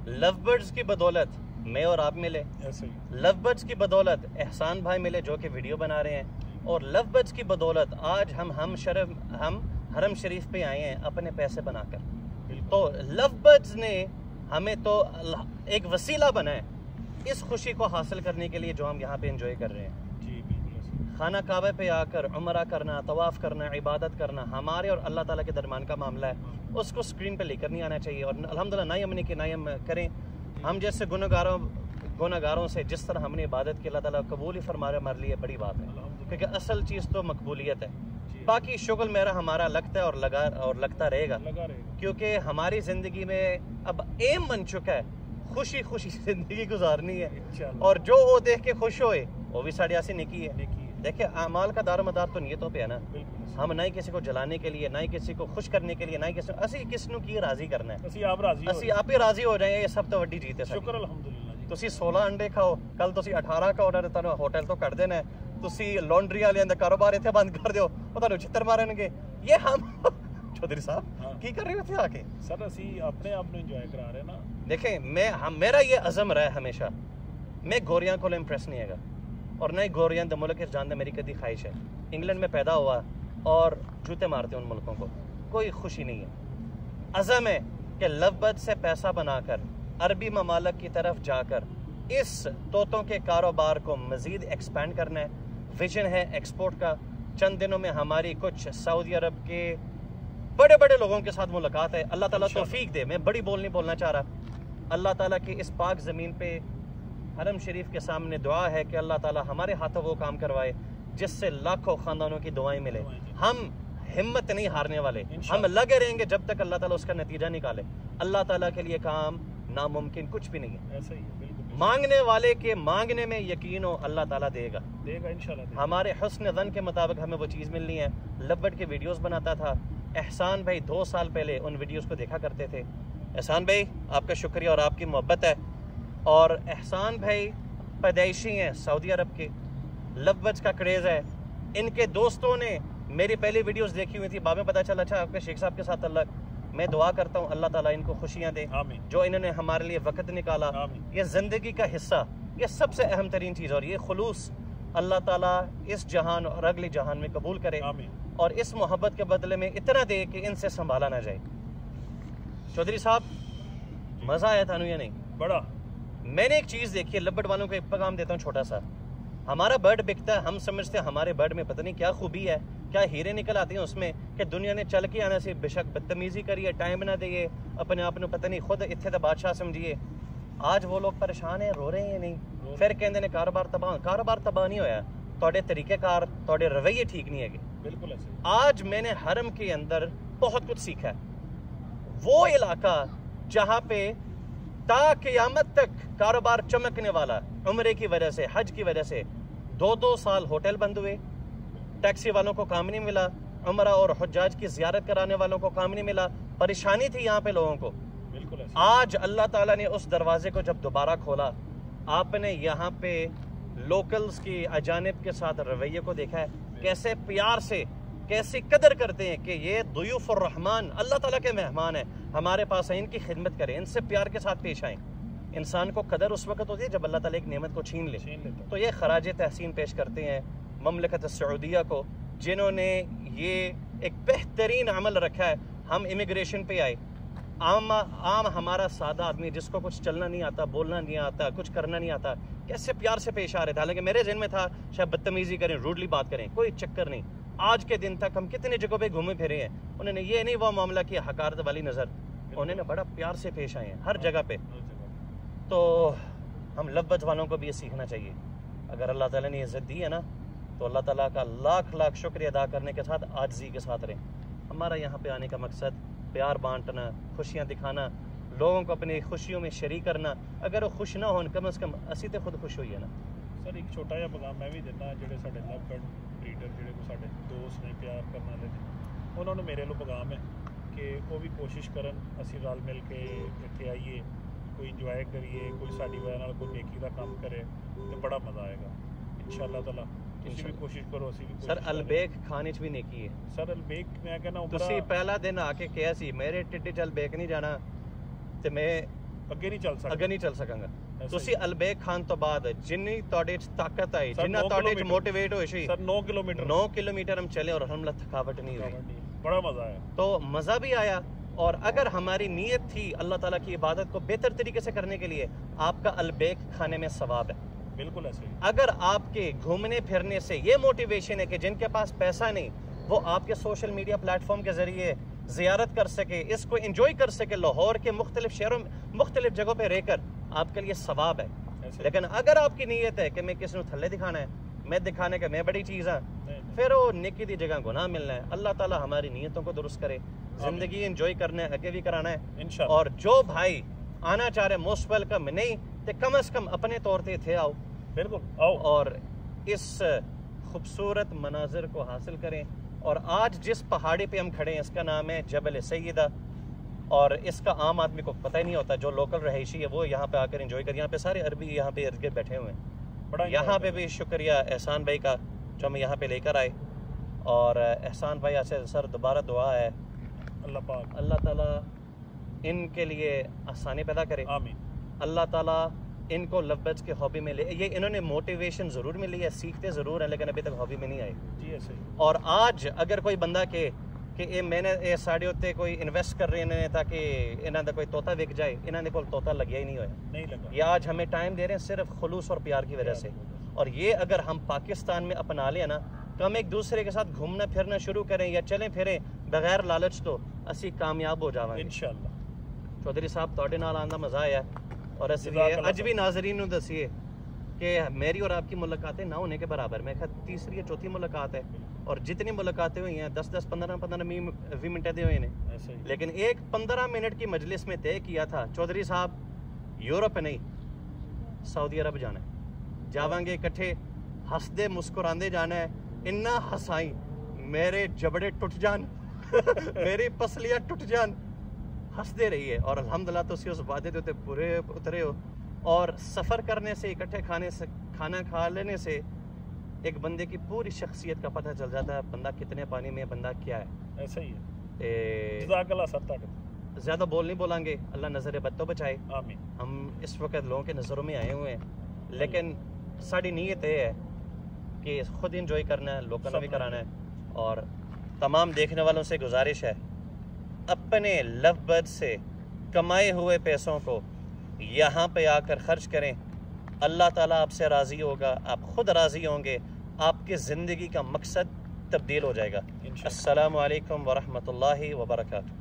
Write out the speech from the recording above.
Love birds की बदौलत मैं और आप मिले, लव बर्ड्स की बदौलत एहसान भाई मिले जो कि वीडियो बना रहे हैं, और लव बर्ड्स की बदौलत आज हम हरम शरीफ पे आए हैं अपने पैसे बनाकर। तो लव बर्ड्स ने हमें तो एक वसीला बनाया इस खुशी को हासिल करने के लिए जो हम यहाँ पे एंजॉय कर रहे हैं। खाना काबे पे आकर उमरा करना, तवाफ़ करना, इबादत करना हमारे और अल्लाह ताला के दरमियान का मामला है, उसको स्क्रीन पे लेकर नहीं आना चाहिए। और अल्हम्दुलिल्लाह ना ही हमने कि ना ही हम करें। हम जैसे गुनहगारों से जिस तरह हमने इबादत की अल्लाह ताला कबूल ही फरमा रहे हमारे लिए बड़ी बात है, क्योंकि असल चीज़ तो मकबूलियत है। बाकी शुगल मेरा हमारा लगता है और लगता रहेगा, क्योंकि हमारी ज़िंदगी में अब एम बन चुका है खुशी खुशी ज़िंदगी गुजारनी है, और जो वो देख के खुश होए वो भी साढ़े आसी निकी है। देखिए अमाल का दार मदार तो नीयतों पे है ना। हम ना ही किसी को जलाने के लिए, ना ही किसी को खुश करने के लिए, ना ही किसी को की राजी करना है, ਅਸੀਂ आप ही राजी हो जाए, ये सब तो वड्डी जीत है। शुक्र अल्हम्दुलिल्लाह जी। तुसी 16 अंडे खाओ, कल तुसी 18 का ऑर्डर ਤੁਹਾਨੂੰ होटल तो कर देना है, तुसी लॉन्ड्री वाले ਦਾ ਕਾਰੋਬਾਰ ਇੱਥੇ ਬੰਦ ਕਰ ਦਿਓ, ਉਹ ਤੁਹਾਨੂੰ ਛਿੱਤਰ ਮਾਰਨਗੇ। ये हम चौधरी साहब की कर रहे हो थे आके? सर ਅਸੀਂ अपने आप ਨੂੰ एंजॉय करा रहे ना। देखें मेरा ये अज़म रहा है हमेशा, मैं गोरियां को इम्प्रेस नहीं हैगा, और न ही गोरियां द मुल्क जान मेरी कदी ख्वाहिश है। इंग्लैंड में पैदा हुआ और जूते मारते हैं उन मुल्कों को, कोई खुशी नहीं है। अज़म है कि लवबद से पैसा बनाकर अरबी ममालक की तरफ जाकर इस तोतों के कारोबार को मज़ीद एक्सपेंड करना है। विजन है एक्सपोर्ट का। चंद दिनों में हमारी कुछ सऊदी अरब के बड़े बड़े लोगों के साथ मुलाकात है। अल्लाह ताला तौफीक दे, मैं बड़ी बोल नहीं बोलना चाह रहा। अल्लाह ताला की इस पाक ज़मीन पे हरम शरीफ के सामने दुआ है कि अल्लाह ताला हमारे हाथों वो काम करवाए जिससे लाखों ख़ानदानों की दुआएं मिले। हम हिम्मत नहीं हारने वाले, हम लगे रहेंगे जब तक अल्लाह ताला उसका नतीजा निकाले। अल्लाह ताला के लिए काम नामुमकिन कुछ भी नहीं है। ऐसा ही है, बिल्कुल। मांगने वाले के मांगने में यकीन हो अल्लाह ताला देगा इंशाल्लाह। हमारे हुस्न ज़न के मुताबिक हमें वो चीज़ मिलनी है। लवबर्ड के वीडियोस बनाता था एहसान भाई, 2 साल पहले उन वीडियोस को देखा करते थे। एहसान भाई आपका शुक्रिया और आपकी मोहब्बत है। और एहसान भाई पैदाइशी हैं सऊदी अरब के, लवबर्ड्स का क्रेज़ है। इनके दोस्तों ने मेरी पहली वीडियोस देखी हुई थी, बाद में पता चला अच्छा आपके शेख साहब के साथ अल्लाह। मैं दुआ करता हूँ अल्लाह ताला इनको खुशियाँ दे, जो इन्होंने हमारे लिए वक्त निकाला। ये ज़िंदगी का हिस्सा, ये सबसे अहम तरीन चीज़, और ये खुलूस अल्लाह ताला इस जहान और अगले जहान में कबूल करे, और इस मोहब्बत के बदले में इतना दे कि इनसे संभाला ना जाए। चौधरी साहब मज़ा आया था या नहीं? बड़ा। मैंने एक चीज़ देखी है, लवबर्ड वालों को एक पैगाम देता हूँ छोटा सा। हमारा बर्ड बिकता है, हम समझते हैं हमारे बर्ड में पता नहीं क्या खूबी है, क्या हीरे निकल आते हैं उसमें, कि दुनिया ने चल के आने से बेशक बदतमीजी करिए, टाइम ना दिए, अपने आप में पता नहीं खुद इतने तो बादशाह समझिए। आज वो लोग परेशान हैं, रो रहे हैं नहीं, फिर कहते हैं कारोबार तबाह नहीं होया, थोड़े तरीक़ेकार, थोड़े रवैये ठीक नहीं है। बिल्कुल ऐसे। आज मैंने हरम के अंदर बहुत कुछ सीखा है। वो इलाका जहाँ पे ता क़यामत तक कारोबार चमकने वाला, उम्रे की वजह से, हज की वजह से 2-2 साल होटल बंद हुए, टैक्सी वालों को काम नहीं मिला, उमरा और हुज्जाज की ज़ियारत कराने वालों को काम नहीं मिला, परेशानी थी यहाँ पे लोगों को। बिल्कुल। आज अल्लाह ताला ने उस दरवाजे को जब दोबारा खोला, आपने यहाँ पे लोकल्स की अजानिब के साथ रवैये को देखा है, कैसे प्यार से, कैसी कदर करते हैं कि ये दुयूफ़ुर रहमान अल्लाह ताला के मेहमान हैं, हमारे पास हैं, इनकी खिदमत करें, इनसे प्यार के साथ पेश आएँ। इंसान को कदर उस वक्त होती है जब अल्लाह ताला एक नेमत को छीन ले। तो ये खराज तहसीन पेश करते हैं ममलकत सऊदीया को, जिन्होंने ये एक बेहतरीन अमल रखा है। हम इमिग्रेशन पे आए, आम हमारा सादा आदमी जिसको कुछ चलना नहीं आता, बोलना नहीं आता, कुछ करना नहीं आता, कैसे प्यार से पेश आ रहे थे। हालांकि मेरे जहन में था शायद बदतमीजी करें, रूडली बात करें, कोई चक्कर नहीं। आज के दिन तक हम कितने जगहों पे घूमे फिरे हैं, उन्होंने ये नहीं वो मामला किया हकारत वाली नज़र, उन्होंने बड़ा प्यार से पेश आए हैं हर जगह पे। तो हम लवबर्ड्स वालों को भी ये सीखना चाहिए। अगर अल्लाह ताला ने इज़्ज़त दी है ना, तो अल्लाह ताला का लाख लाख शुक्रिया अदा करने के साथ आजिज़ी के साथ रहें। हमारा यहाँ पे आने का मकसद प्यार बांटना, खुशियाँ दिखाना, लोगों को अपनी खुशियों में शरीक करना। अगर वो खुश ना हो, कम से कम असी तो खुद खुश होइए ना। सर एक छोटा जिहा पैगाम मैं भी दिता, ਜਿਹੜੇ ਸਾਡੇ लवबर्ड ब्रीडर ਜਿਹੜੇ ਕੋ ਸਾਡੇ ਦੋਸਤ ਨੇ, ਪਿਆਰ ਕਰਨ ਵਾਲੇ ਨੇ, ਉਹਨਾਂ ਨੂੰ ਮੇਰੇ ਵੱਲੋਂ ਪੈगाम ਹੈ ਕਿ ਉਹ ਵੀ ਕੋਸ਼ਿਸ਼ ਕਰਨ ਅਸੀਂ ਰਲ ਮਿਲ ਕੇ ਇੱਥੇ ਆਈਏ, कोई इंजॉय करिए, कोई साड़ी वजह नाल कोई नेकी का काम करे तो बड़ा मज़ा आएगा इंशाअल्लाह ताला। तुसी भी कोशिश करो, असी भी। सर अलबेक खाने च भी नेकी है। सर अलबेक मैं कहना तुसी पहला दिन आके कहा सी मेरे टिड्डी च अलबेक नहीं जाना, तो मैं ਅੱਗੇ ਨਹੀਂ ਚੱਲ ਸਕਾਂਗਾ ਤੁਸੀਂ ਅਲਬੇਕ ਖਾਨ ਤੋਂ ਬਾਅਦ ਜਿੰਨੀ ਤੁਹਾਡੇ ਚ ਤਾਕਤ ਆਈ ਜਿੰਨਾ ਤੁਹਾਡੇ ਚ ਮੋਟੀਵੇਟ ਹੋਏ ਸੀ सर 9 किलोमीटर हम चले और हम थकावट नहीं हुई बड़ा मजा आया तो मज़ा भी आया और अगर हमारी नीयत थी अल्लाह ताला की इबादत को बेहतर तरीके से करने के लिए आपका अलबेक खाने में सवाब है बिल्कुल ऐसे अगर आपके घूमने फिरने से ये मोटिवेशन है कि जिनके पास पैसा नहीं वो आपके सोशल मीडिया प्लेटफॉर्म के ज़रिए ज़ियारत कर सके इसको इंजॉय कर सके लाहौर के मुख्तलिफ शहरों मुख्तलिफ जगहों पर रहकर आपके लिए सवाब है लेकिन अगर आपकी नीयत है कि मैं किसी को थल्ले दिखाना है मैं दिखाने का मैं बड़ी चीज़ हाँ फिर वो नेकी दी जगह गुनाह मिलना है अल्लाह ताला हमारी नीयतों को दुरुस्त करे जिंदगी एंजॉय करना है आगे भी कराना है इंशाल्लाह और जो भाई आना चाह रहे मोस्ट वेलकम नहीं तो कम से कम अपने तौर पे थे आओ बिल्कुल आओ और इस खूबसूरत मनाजिर को हासिल करें और आज जिस पहाड़ी पे हम खड़े हैं इसका नाम है जबल सैयदा और इसका आम आदमी को पता ही नहीं होता जो लोकल रहायशी है वो यहाँ पे आकर एंजॉय कर यहाँ पे सारे अरबी यहाँ पे इर्द गिर्द बैठे हुए हैं बड़ा यहाँ पे भी शुक्रिया एहसान भाई का जो हमें यहाँ पे लेकर आए और एहसान भाई ऐसे सर दोबारा दुआ है अल्लाह ताला इनके लिए आसानी पैदा करे आमीन अल्लाह ताला इनको लव्स के हॉबी में ले ये इन्होंने मोटिवेशन ज़रूर मिली है सीखते ज़रूर हैं लेकिन अभी तक हॉबी में नहीं आए जी ऐसे और आज अगर कोई बंदा के कि ये मैंने ये साढ़े उत्ते कोई इन्वेस्ट कर रहे हैं ताकि इन्हों का कोई तोता विक जाए इन्होंने को तोता लग्या ही नहीं होया नहीं लगा ये आज हमें टाइम दे रहे हैं सिर्फ खुलूस और प्यार की वजह से और ये अगर हम पाकिस्तान में अपना लें ना तो हम एक दूसरे के साथ घूमना फिरना शुरू करें या चलें फिरें बगैर लालच तो असी कामयाब हो जावांगे इंशाअल्लाह चौधरी साहब तुहाडे नाल आंदा मज़ा आया और अज भी नाजरीन नूं दसीए कि मेरी और आपकी मुलाकातें ना होने के बराबर मैं ख्याल तीसरी या चौथी मुलाकात है और जितनी मुलाकातें हुई हैं 10-10 15-15 मिनट दे हुए हैं लेकिन एक 15 मिनट की मजलिस में तय किया था चौधरी साहब यूरोप नहीं सऊदी अरब जाना है जावांगे इकट्ठे हंसदे मुस्कुरांदे जाना है इन्ना हंसाई मेरे जबड़े टुट जान मेरी पसलियां टुट जान हंसदे रहिए और अल्हम्दुलिल्लाह तो उस वादे पे पूरे उतरे हो और सफ़र करने से इकट्ठे खाना खा लेने से एक बंदे की पूरी शख्सियत का पता चल जाता है बंदा कितने पानी में बंदा क्या है ऐसा ही है ज़्यादा बोल नहीं बोलेंगे अल्लाह नज़र बद तो बचाए आमीन हम इस वक्त लोगों के नज़रों में आए हुए हैं लेकिन साड़ी नीयत ये है कि खुद इंजॉय करना है लोगों ने भी कराना है और तमाम देखने वालों से गुजारिश है अपने लव बर्ड से कमाए हुए पैसों को यहाँ पे आकर खर्च करें अल्लाह ताला आपसे राज़ी होगा आप खुद राज़ी होंगे आपकी ज़िंदगी का मकसद तब्दील हो जाएगा। अस्सलामु अलैकुम वरहमतुल्लाहि वबरकातुहू।